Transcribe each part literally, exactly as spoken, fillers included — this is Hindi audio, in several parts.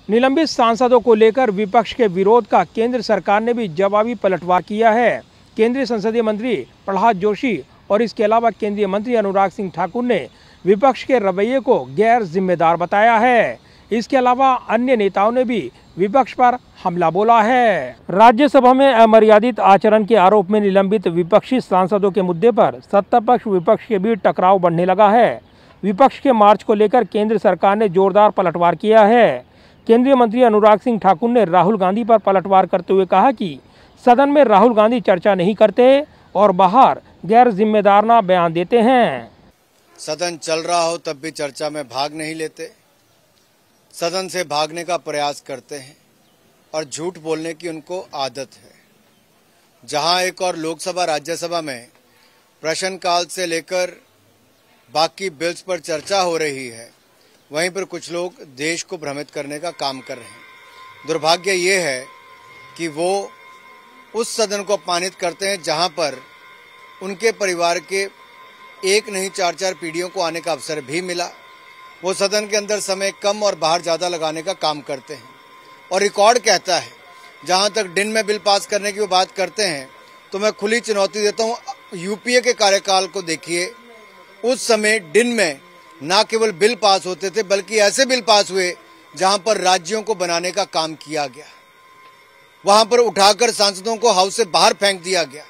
निलंबित सांसदों को लेकर विपक्ष के विरोध का केंद्र सरकार ने भी जवाबी पलटवार किया है। केंद्रीय संसदीय मंत्री प्रहलाद जोशी और इसके अलावा केंद्रीय मंत्री अनुराग सिंह ठाकुर ने विपक्ष के रवैये को गैर जिम्मेदार बताया है। इसके अलावा अन्य नेताओं ने भी विपक्ष पर हमला बोला है। राज्यसभा में अमर्यादित आचरण के आरोप में निलंबित विपक्षी सांसदों के मुद्दे पर सत्ता पक्ष विपक्ष के बीच टकराव बढ़ने लगा है। विपक्ष के मार्च को लेकर केंद्र सरकार ने जोरदार पलटवार किया है। केंद्रीय मंत्री अनुराग सिंह ठाकुर ने राहुल गांधी पर पलटवार करते हुए कहा कि सदन में राहुल गांधी चर्चा नहीं करते और बाहर गैर जिम्मेदाराना बयान देते हैं। सदन चल रहा हो तब भी चर्चा में भाग नहीं लेते, सदन से भागने का प्रयास करते हैं और झूठ बोलने की उनको आदत है। जहां एक और लोकसभा राज्यसभा में प्रश्नकाल से लेकर बाकी बिल्स पर चर्चा हो रही है, वहीं पर कुछ लोग देश को भ्रमित करने का काम कर रहे हैं। दुर्भाग्य ये है कि वो उस सदन को अपमानित करते हैं जहां पर उनके परिवार के एक नहीं चार चार पीढ़ियों को आने का अवसर भी मिला। वो सदन के अंदर समय कम और बाहर ज़्यादा लगाने का काम करते हैं और रिकॉर्ड कहता है, जहां तक दिन में बिल पास करने की वो बात करते हैं तो मैं खुली चुनौती देता हूं, यूपीए के कार्यकाल को देखिए। उस समय दिन में न केवल बिल पास होते थे बल्कि ऐसे बिल पास हुए जहां पर राज्यों को बनाने का काम किया गया, वहां पर उठाकर सांसदों को हाउस से बाहर फेंक दिया गया।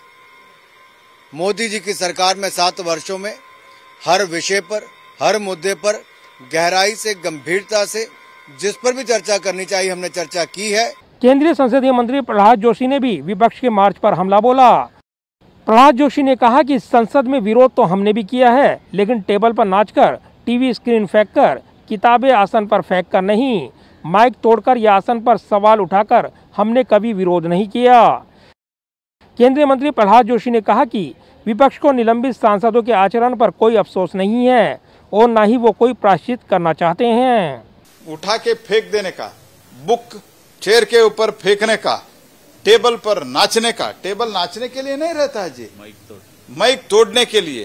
मोदी जी की सरकार में सात वर्षों में हर विषय पर, हर मुद्दे पर गहराई से, गंभीरता से जिस पर भी चर्चा करनी चाहिए हमने चर्चा की है। केंद्रीय संसदीय मंत्री प्रहलाद जोशी ने भी विपक्ष के मार्च पर हमला बोला। प्रहलाद जोशी ने कहा कि संसद में विरोध तो हमने भी किया है, लेकिन टेबल पर नाचकर, टीवी स्क्रीन फेंककर, किताबें आसन पर फेंककर नहीं, माइक तोड़कर या आसन पर सवाल उठाकर हमने कभी विरोध नहीं किया। केंद्रीय मंत्री प्रहलाद जोशी ने कहा कि विपक्ष को निलंबित सांसदों के आचरण पर कोई अफसोस नहीं है और न ही वो कोई प्रायश्चित करना चाहते हैं। उठा के फेंक देने का, बुक चेयर के ऊपर फेंकने का, टेबल पर नाचने का, टेबल नाचने के लिए नहीं रहता है जी, माइक तोड़ माइक तोड़ने के लिए।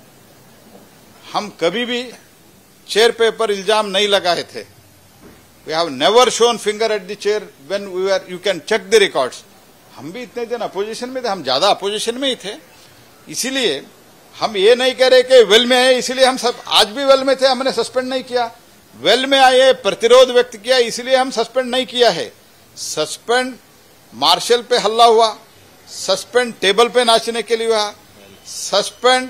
हम कभी भी चेयर पे ऊपर इल्जाम नहीं लगाए थे। We have never shown finger at the chair when we were, you can check the records. हम भी इतने दिन अपोजिशन में थे, हम ज्यादा अपोजिशन में ही थे, इसीलिए हम ये नहीं कह रहे कि वेल में आए इसीलिए हम सब, आज भी वेल में थे, हमने सस्पेंड नहीं किया। वेल में आए, प्रतिरोध व्यक्त किया, इसलिए हम सस्पेंड नहीं किया है। सस्पेंड मार्शल पे हल्ला हुआ, सस्पेंड टेबल पे नाचने के लिए हुआ, सस्पेंड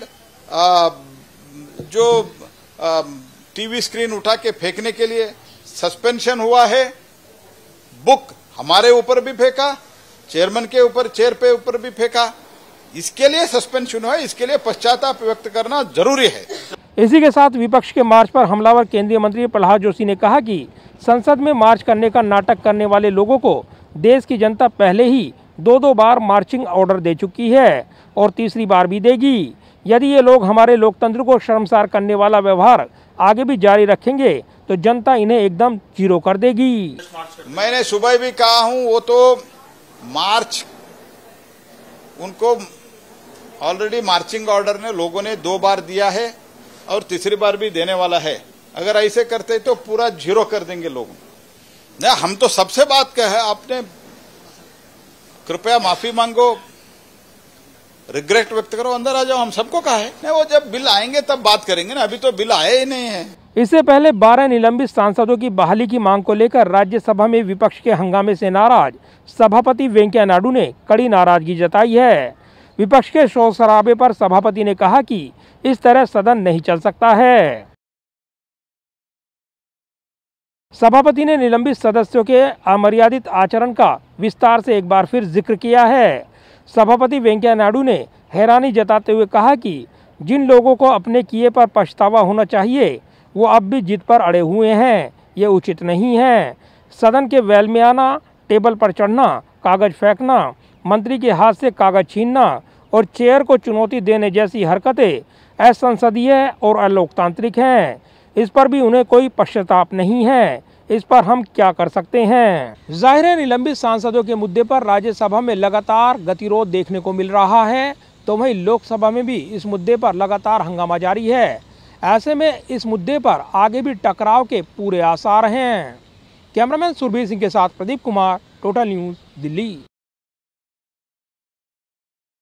जो टीवी स्क्रीन उठा के फेंकने के लिए सस्पेंशन हुआ है। बुक हमारे ऊपर भी फेंका, चेयरमैन के ऊपर, चेयर पे ऊपर भी फेंका, इसके लिए सस्पेंशन हुआ है, इसके लिए पश्चाताप व्यक्त करना जरूरी है। इसी के साथ विपक्ष के मार्च पर हमलावर केंद्रीय मंत्री प्रहलाद जोशी ने कहा कि संसद में मार्च करने का नाटक करने वाले लोगों को देश की जनता पहले ही दो दो बार मार्चिंग ऑर्डर दे चुकी है और तीसरी बार भी देगी। यदि ये लोग हमारे लोकतंत्र को शर्मसार करने वाला व्यवहार आगे भी जारी रखेंगे तो जनता इन्हें एकदम जीरो कर देगी। मैंने सुबह भी कहा हूं, वो तो मार्च, उनको ऑलरेडी मार्चिंग ऑर्डर ने लोगों ने दो बार दिया है और तीसरी बार भी देने वाला है। अगर ऐसे करते तो पूरा जीरो कर देंगे लोग। नहीं, हम तो सबसे बात कहे, आपने कृपया माफी मांगो, रिग्रेट व्यक्त करो, अंदर आ जाओ, हम सबको कहा है। नहीं, वो जब बिल आएंगे तब बात करेंगे ना, अभी तो बिल आए ही नहीं है। इससे पहले बारह निलंबित सांसदों की बहाली की मांग को लेकर राज्यसभा में विपक्ष के हंगामे से नाराज सभापति वेंकैया नायडू ने कड़ी नाराजगी जताई है। विपक्ष के शोर शराबे पर सभापति ने कहा कि इस तरह सदन नहीं चल सकता है। सभापति ने निलंबित सदस्यों के अमर्यादित आचरण का विस्तार से एक बार फिर जिक्र किया है। सभापति वेंकैया नायडू ने हैरानी जताते हुए कहा कि जिन लोगों को अपने किए पर पछतावा होना चाहिए वो अब भी जिद पर अड़े हुए हैं, ये उचित नहीं है। सदन के वेल में आना, टेबल पर चढ़ना, कागज फेंकना, मंत्री के हाथ से कागज छीनना और चेयर को चुनौती देने जैसी हरकतें असंसदीय और अलोकतांत्रिक हैं। इस पर भी उन्हें कोई पश्चाताप नहीं है। इस पर हम क्या कर सकते हैं। जाहिर है निलंबित सांसदों के मुद्दे पर राज्यसभा में लगातार गतिरोध देखने को मिल रहा है, तो वहीं लोकसभा में भी इस मुद्दे पर लगातार हंगामा जारी है। ऐसे में इस मुद्दे पर आगे भी टकराव के पूरे आसार हैं। कैमरामैन सुरभीर सिंह के साथ प्रदीप कुमार, टोटल न्यूज़, दिल्ली।